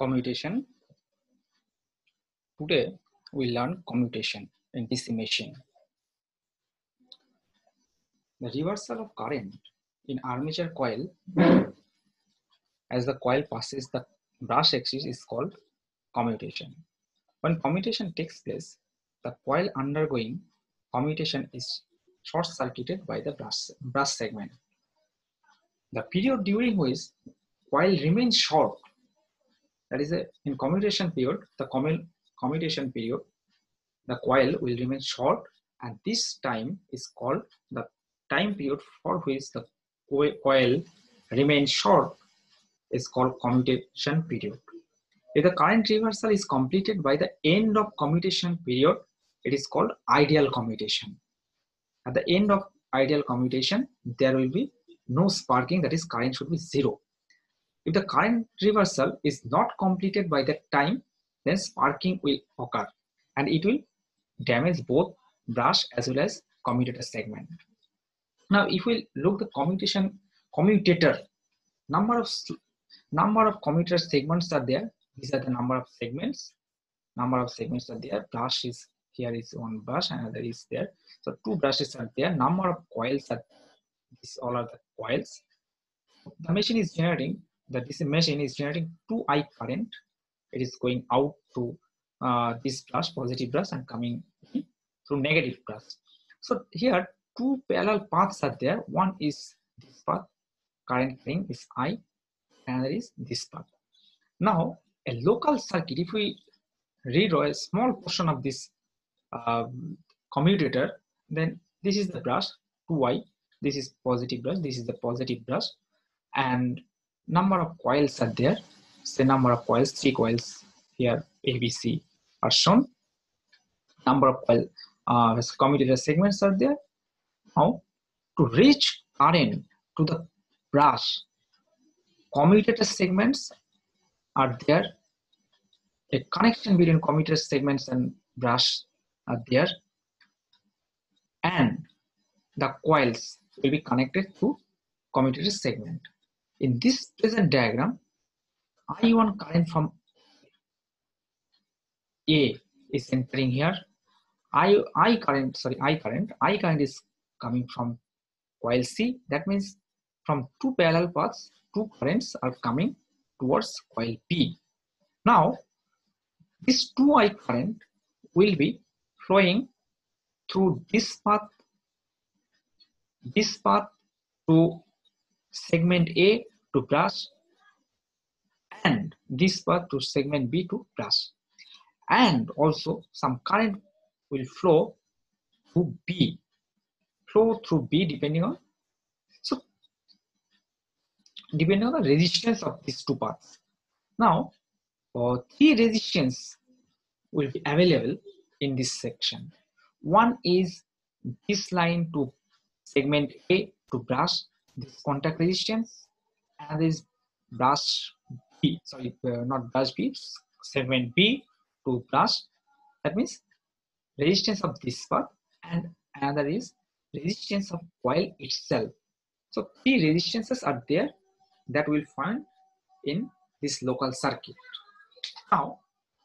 Commutation. Today we learn commutation in DC machine. The reversal of current in armature coil as the coil passes the brush axis is called commutation. When commutation takes place, the coil undergoing commutation is short-circuited by the brush segment. The period during which coil remains short, that is in commutation period, the commutation period, the coil will remain short, and this time is called the time period for which the coil remains short is called commutation period. If the current reversal is completed by the end of commutation period, it is called ideal commutation. At the end of ideal commutation, there will be no sparking, that is current should be zero. If the current reversal is not completed by that time, then sparking will occur and it will damage both brush as well as commutator segment. Now, if we look the commutator, number of commutator segments are there. These are the number of segments. Number of segments are there. Brush is here is one brush, another is there. So two brushes are there. Number of coils are these all are the coils. The machine is generating this machine is generating 2I current. It is going out to this brush, positive brush, and coming through negative brush. So here two parallel paths are there. One is this path, current carrying is I, and there is this path. Now a local circuit, if we redraw a small portion of this commutator, then this is the brush 2I, this is positive brush, this is the positive brush, and number of coils are there. Say number of coils, 3 coils here, ABC are shown. Number of coil commutator segments are there. Now to reach current to the brush, commutator segments are there. A connection between commutator segments and brush are there, and the coils will be connected to commutator segment. In this present diagram, I1 current from A is entering here. I current is coming from coil C. That means from two parallel paths, two currents are coming towards coil B. Now, this 2I current will be flowing through this path to segment A to brush, and this path to segment B to brush, and also some current will flow through B, depending on the resistance of these two paths. Now, 3 resistance will be available in this section. One is this line to segment A to brush, this contact resistance, and this brush B, not brush B, segment B to brush. That means resistance of this path, and another is resistance of coil itself. So 3 resistances are there that we'll find in this local circuit. Now,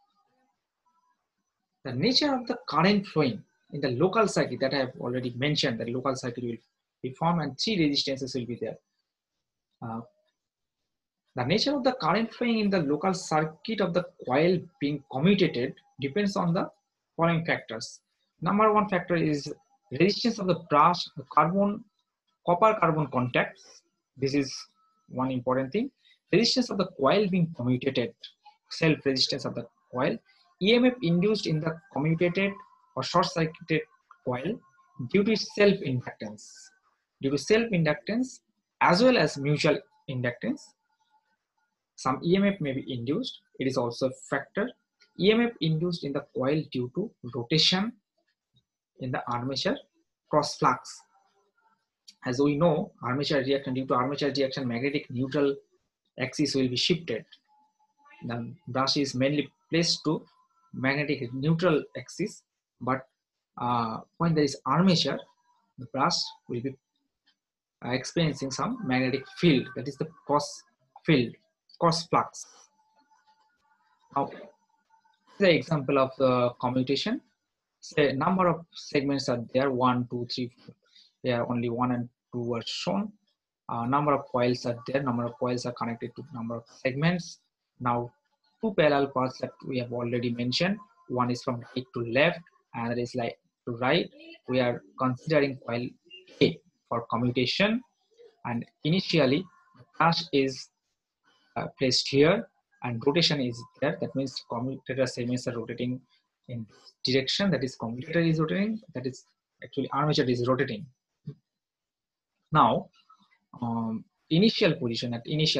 the nature of the current flowing in the local circuit that I have already mentioned, the local circuit will be formed and 3 resistances will be there. The nature of the current flowing in the local circuit of the coil being commutated depends on the following factors. Number 1 factor is resistance of the brush, copper-carbon contacts. This is one important thing. Resistance of the coil being commutated, self-resistance of the coil, EMF induced in the commutated or short-circuited coil due to self-inductance. Due to self-inductance as well as mutual inductance, some EMF may be induced. It is also a factor. EMF induced in the coil due to rotation in the armature cross flux. As we know, due to armature reaction, magnetic neutral axis will be shifted. The brush is mainly placed to magnetic neutral axis, but when there is armature, the brush will be experiencing some magnetic field, that is the cross flux. Now, the example of the commutation. Say number of segments are there, 1, 2, 3, 4. There only 1 and 2 are shown. Number of coils are there. Number of coils are connected to number of segments. Now, two parallel paths that we have already mentioned. One is from right to left, and is like to right. We are considering coil A for commutation, and initially the brush is placed here, and rotation is there. That means commutator segments are rotating in direction. That is, commutator is rotating. That is actually armature is rotating. Now, initial position,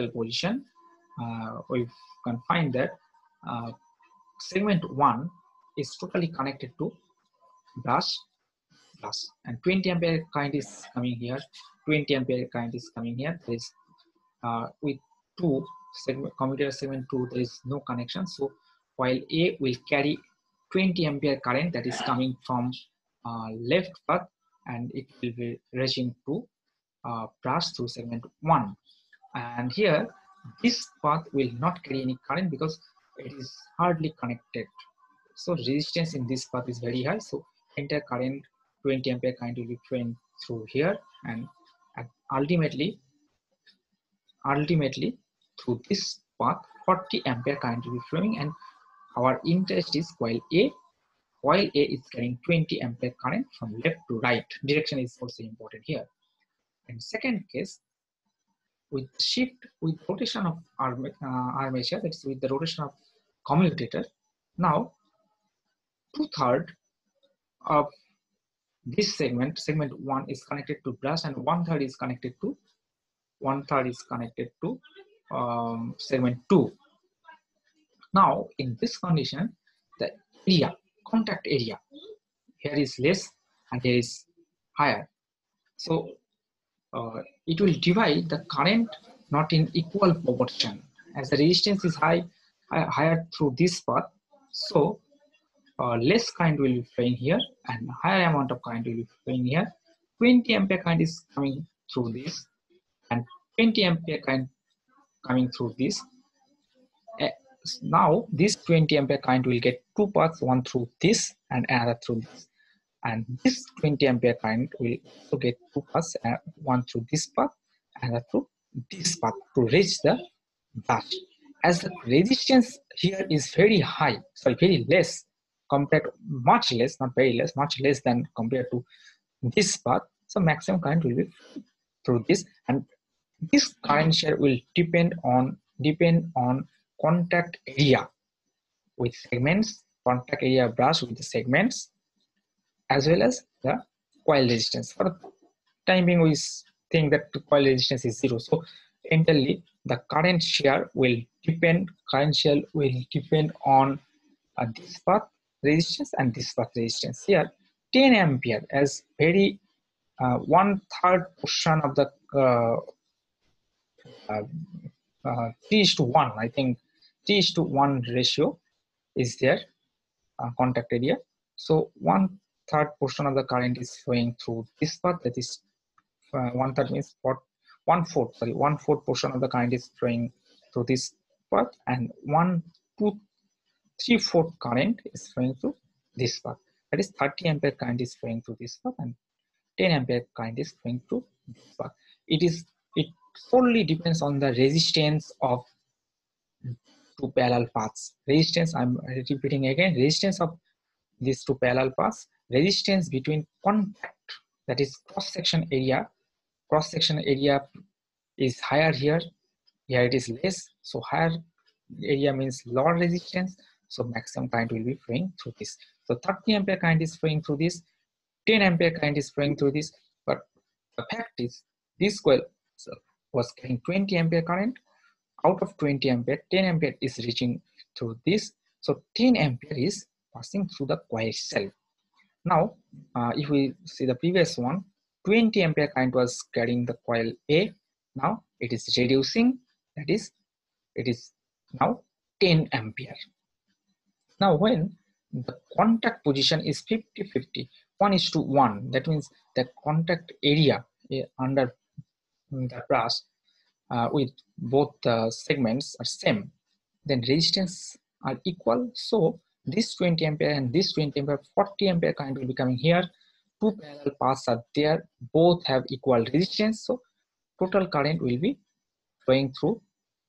we can find that segment 1 is totally connected to brush, and 20 ampere current is coming here, 20 ampere current is coming here. There is with two segment, commutator segment 2, there is no connection, so while A will carry 20 ampere current that is coming from left path, and it will be reaching to brush through segment 1. And here this path will not carry any current because it is hardly connected, so resistance in this path is very high, so entire current 20 ampere current will be flowing through here, and ultimately through this path 40 ampere current will be flowing, and our interest is coil A. Coil A is carrying 20 ampere current from left to right. Direction is also important here. And second case, with rotation of armature, that's with the rotation of commutator. Now 2/3 of this segment 1 is connected to brush, and 1/3 is connected to segment 2. Now in this condition, the area, contact area, here is less and here is higher, so it will divide the current not in equal proportion. As the resistance is higher through this path, so less current will be flowing here and higher amount of current will be flowing here. 20 ampere current is coming through this and 20 ampere current coming through this. Now this 20 ampere current will get two paths, one through this and another through this. And this 20 ampere current will also get two paths, one through this path and another through this path to reach the brush. As the resistance here is very high, sorry, very less compared to, much less, not very less, much less than compared to this path, so maximum current will be through this, and this current share will depend on contact area with segments, contact area brush with the segments, as well as the coil resistance. For the time being, we think that the coil resistance is 0. So entirely the current share will depend on this path resistance and this path resistance. Here 10 ampere as very 1/3 portion of the 3:1, I think 3:1 ratio is there, contact area. So 1/3 portion of the current is flowing through this path, that is 1/3 means 1/4 portion of the current is flowing through this path, and 1, 2, 3/4 current is flowing through this path. That is 30 ampere current is flowing through this path and 10 ampere current is flowing through this path. It solely depends on the resistance of two parallel paths. Resistance, I'm repeating again, resistance of these two parallel paths, resistance between contact, that is cross-section area is higher here it is less, so higher area means lower resistance, so maximum current will be flowing through this. So 30 ampere current is flowing through this, 10 ampere current is flowing through this, but the fact is this coil was carrying 20 ampere current. Out of 20 ampere, 10 ampere is reaching through this, so 10 ampere is passing through the coil itself. Now if we see the previous one, 20 ampere current was carrying the coil A. Now it is reducing, that is it is now 10 ampere. Now when the contact position is 50-50, 1:1, that means the contact area under the brush with both segments are same, then resistance are equal, so this 20 ampere and this 20 ampere, 40 ampere current will be coming here. Two parallel paths are there, both have equal resistance, so total current will be flowing through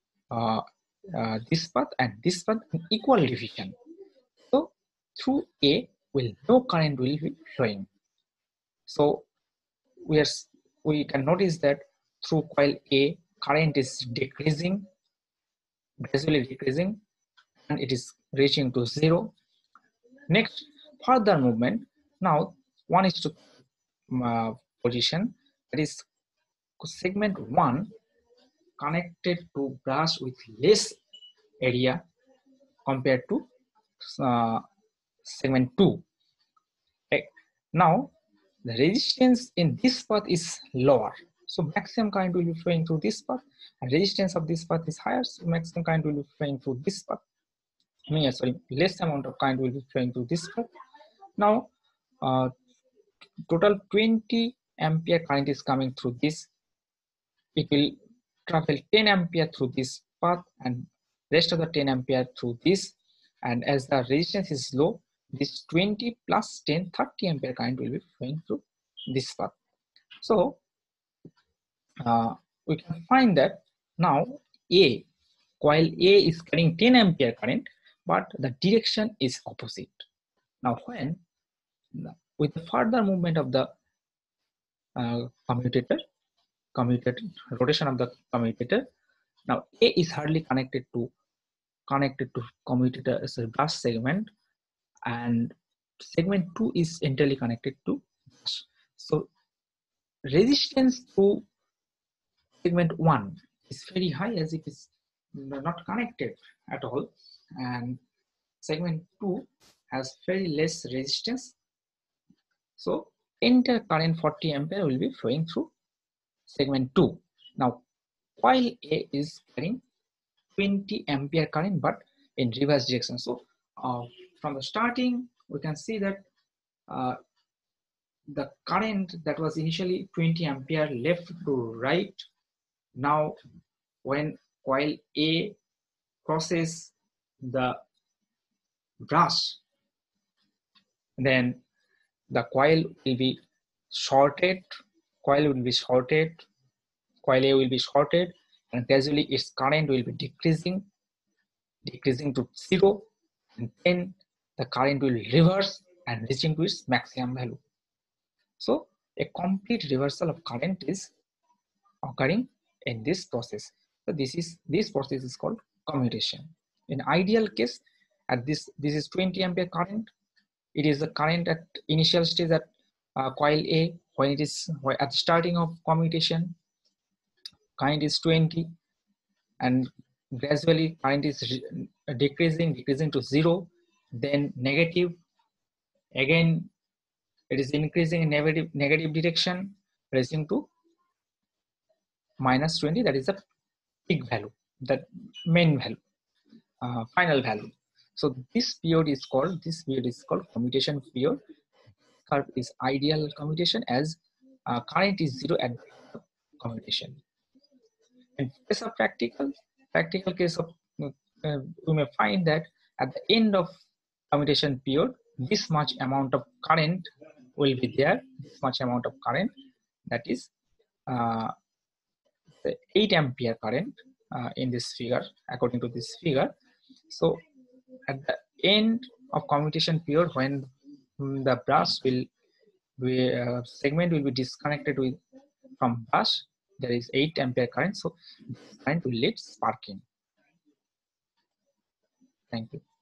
this path and this path in equal division. So through A will no current will be flowing. So we can notice that through coil A current is decreasing, gradually decreasing, and it is reaching to 0. Next, further movement. Now 1 is to position, that is segment 1 connected to brush with less area compared to segment 2. Okay. Now the resistance in this path is lower, so maximum current will be flowing through this path, and resistance of this path is higher, so maximum current will be flowing through this path. Less amount of current will be flowing through this path. Now total 20 ampere current is coming through this. It will travel 10 ampere through this path and rest of the 10 ampere through this, and as the resistance is low, this 20 plus 10, 30 ampere current will be flowing through this path. So we can find that now coil A is carrying 10 ampere current, but the direction is opposite. Now when with the further movement of the commutator, rotation of the commutator, now A is hardly connected to commutator as a brush segment, and segment 2 is entirely connected to brush. So resistance to segment 1 is very high, as it is not connected at all, and segment 2 has very less resistance, so entire current 40 ampere will be flowing through segment 2. Now coil A is carrying 20 ampere current but in reverse direction. So from the starting we can see that the current that was initially 20 ampere left to right, now when coil A crosses the brush, then the coil will be shorted, coil A will be shorted, and gradually its current will be decreasing to 0, and then the current will reverse and reaching to its maximum value. So a complete reversal of current is occurring in this process. So this process is called commutation. In ideal case, at this is 20 ampere current. It is the current at initial stage at coil A. When it is at the starting of commutation, current is 20, and gradually current is decreasing to 0, then negative, again it is increasing in negative direction, reaching to minus 20. That is the peak value, that main value, final value. So this period is called commutation period. Curve is ideal commutation, as current is 0 at commutation. In case of practical case of we may find that at the end of commutation period, this much amount of current will be there, this much amount of current, that is the 8 ampere current in this figure, according to this figure. So at the end of commutation period, when the brush will be segment will be disconnected from brush, there is 8 ampere current, so this current will lead sparking. Thank you.